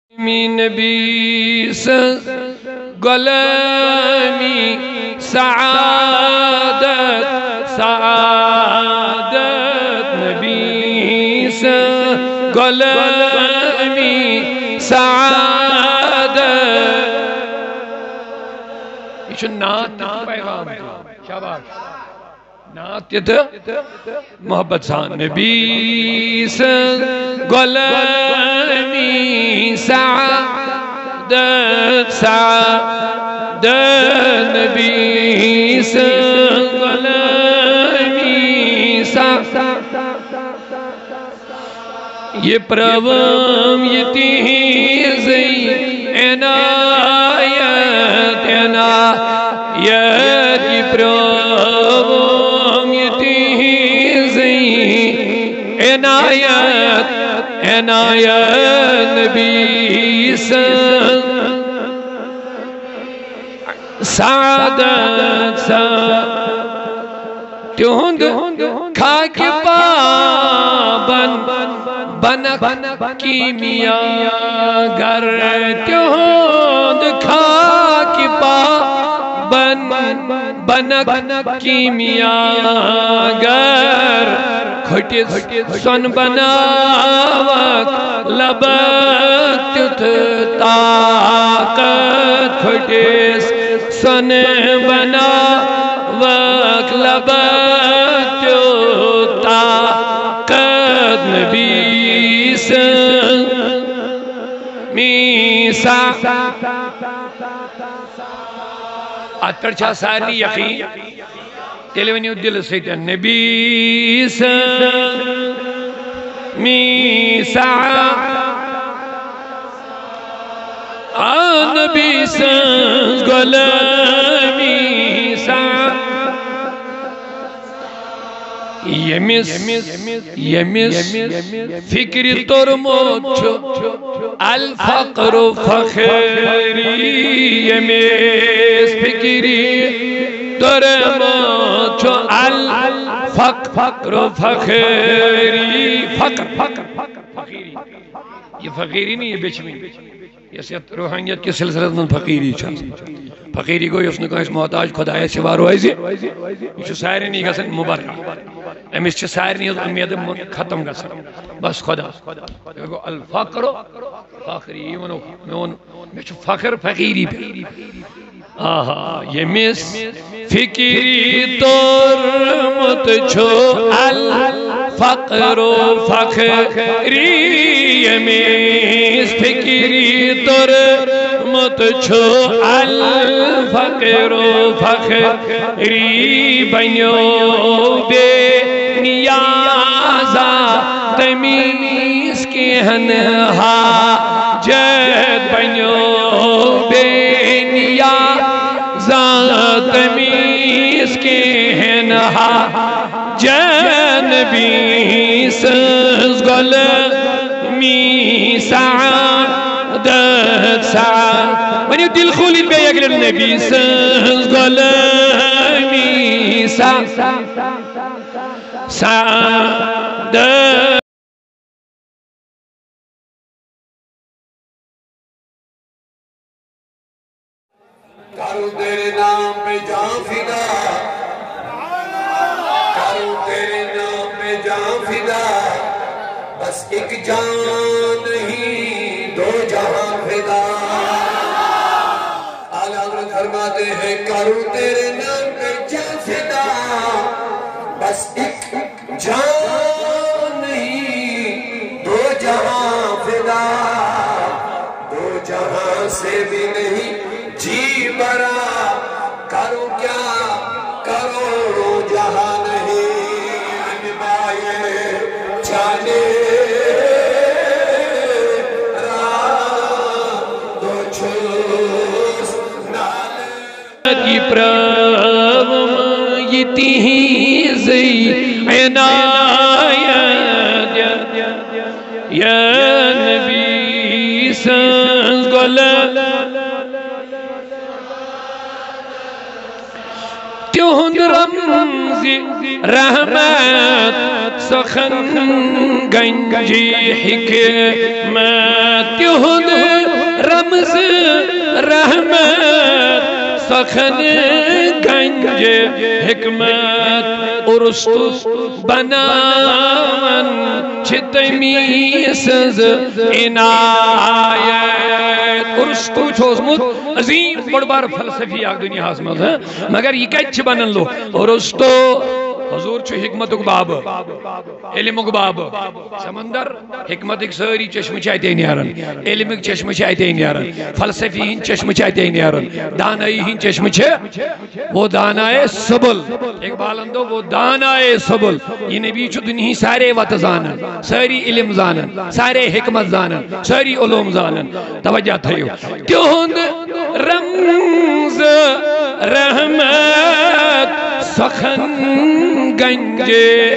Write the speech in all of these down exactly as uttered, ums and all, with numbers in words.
می نبی سے غلامی سعادت سعادت نبی سے غلامی سعادت یہ چھو نات پیغام شاباش نات محبت سان نبی سے غلامی سعادت سعادت نبی سے غلامی سعادت یہ پروام یہ تیزی عنایت عنایت یہ پروام یہ تیزی عنایت عنایت نبی سے سعادت سعادت تہند خاک پابن بنک کیمیا گر تہند خاک پابن بنک کیمیا گر کھٹس سن بناوک لبک تیت طاقت کھٹس سن بناوک لبک تیت طاقت نبی سے میسا اتر چھا ساری یقین تیلونیو دل سیتا نبی سے میسا نبی سے غلامی سا یمیس یمیس فکری ترموت چھو الفقر فخری یمیس فکری ترموت چھو الفقر فخری فقر فقری یہ فقیری نہیں یہ بیچ میں یہ سیت روحانیت کے سلسلت من فقیری چھا فقیری کو یس نکاس محتاج خدای سوا روائزی یہ چھو سائر نہیں گسن مبارک امیس چھو سائر نہیں امید ختم گسن بس خدا الفقر فقری میں چھو فقر فقیری پہ آہا یمیس فکری ترمت چھو الفقر فخری یمیس فکری ترمت چھو الفقر فخری بنیو بے نیازا تمیز کی ہنہا جد بنیو بے تمیز کے ہنہا جنبی سز غلامی سعادت سعادت ونیو دل خولید بے اگل نبی سز غلامی سعادت کرو تیرے نام پہ جان فدا کرو تیرے نام پہ جان فدا بس ایک جان نہیں دو جہاں فدا اعلیٰ حضرت فرماتے ہیں کرو تیرے نام پہ جان فدا بس ایک جان نہیں دو جہاں فدا دو جہاں سے بھی نہیں جی برا کرو کیا کرو جہاں نہیں انبائے چانے راہ دو چھوس نالے کی پروم یہ تیزی عنایت یا نبی سز غلامی تہند رمزی رحمت سخن گنجی حکمت تہند رمز رحمت سخن گنج حکمت ارستو بناون چھتمی سز عنایت ارستو چھوزمت عظیم بڑبار فلسفی آگ دنیا حاسمت ہے مگر یہ کچھ بنن لو ارستو حضور چھو حکمت اقباب علم اقباب سمندر حکمت ایک ساری چشم چاہتے نیارن علم ایک چشم چاہتے نیارن فلسفی ہن چشم چاہتے نیارن دانائی ہن چشم چھے وہ دانائے سبل اقبال اندو وہ دانائے سبل یہ نبی چھو دنہی سارے وط زانن ساری علم زانن سارے حکمت زانن ساری علوم زانن توجہ تھیو تیوند رمز رحمت سخن گنج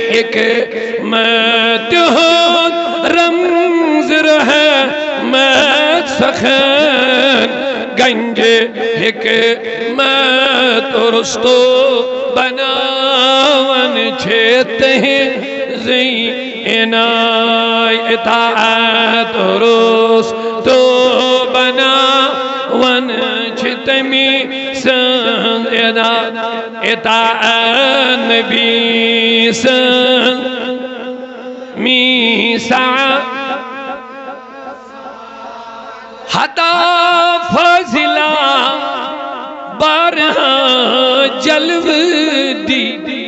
حکمت ہون رمز رحمت سخن گنج حکمت ارستو بناون چھتے ہیں زی عنائی اطاعت ارستو بناون چھتے میں سن اطاعت نبی سن میسا حتا فضلہ بارہا جلو دی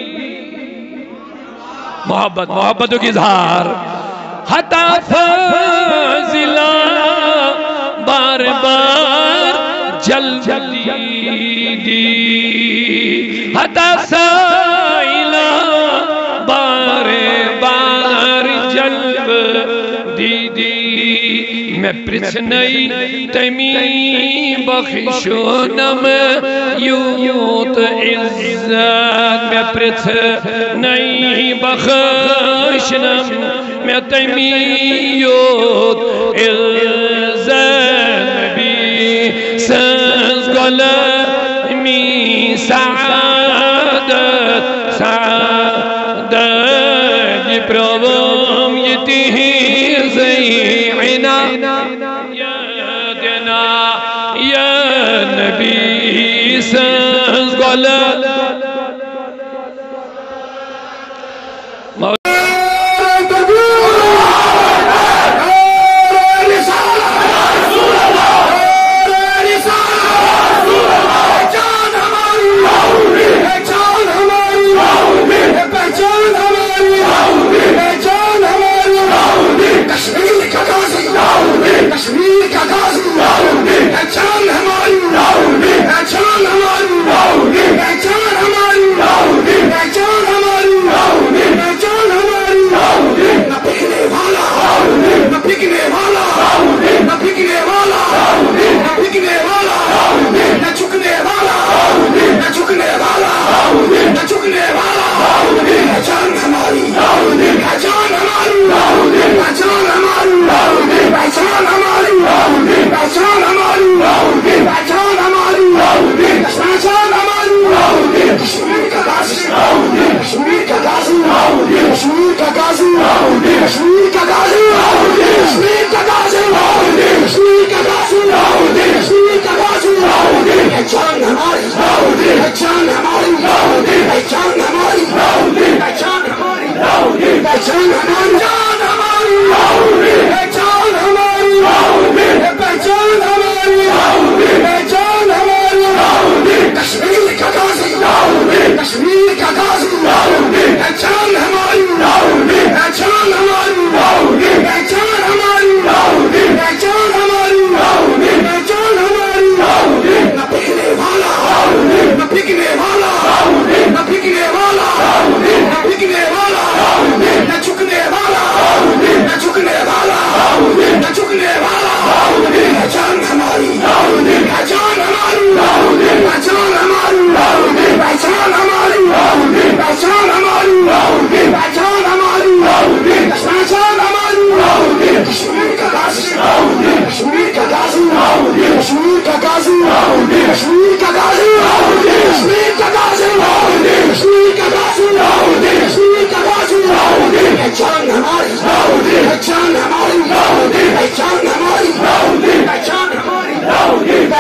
محبت محبتوں کی اظہار حتا فضلہ بار بار جلو دی حتا سائلہ بار بار جلو دی دی میں پرچھنائی تمی بخشونم یوت عزت میں پرچھنائی بخشنم میں تمی یوت عزت نبی سنس گلمی سعادت سعادت جبروم یتیہ زیعنا یادنا یا نبی سنس گلمی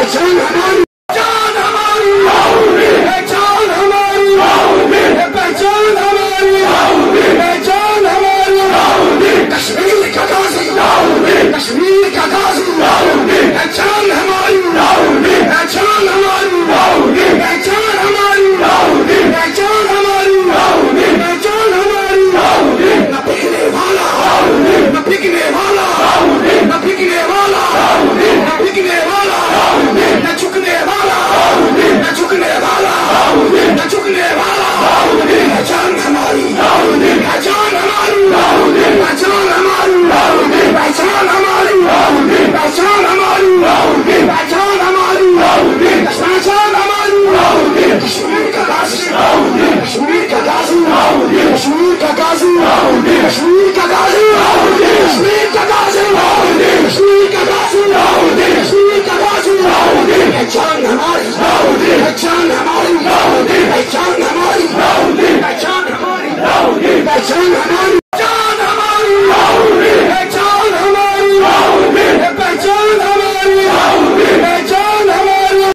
पहचान हमारी, पहचान हमारी, पहचान हमारी, पहचान हमारी, पहचान हमारी, कश्मीर का गाजी, कश्मीर का गाजी, पहचान हमारी, पहचान हमारी, पहचान हमारी, पहचान हमारी, पहचान हमारी, न पिघने वाला, न पिघने वाला, न पिघने वाला, न पिघने वाला, न झुकने वाला, न झुकने वाला, न झुकने वाला, पहचान हमारी, पहचान हमारी, पहचान हमारी, पहचान हमारी, पहचान हमारी, पहचान हमारी, पहचान हमारी, कश्मीर का गाजी, कश्मीर का गाजी, कश्मीर का गाजी, कश्मीर का गाजी, कश्मीर का गाजी, कश्मीर का गाजी, कश्मीर का गाजी, पहचान हमारी, पहचान हमारी, पहचान हमारी, पहचान हमारी, पहचान हमारी,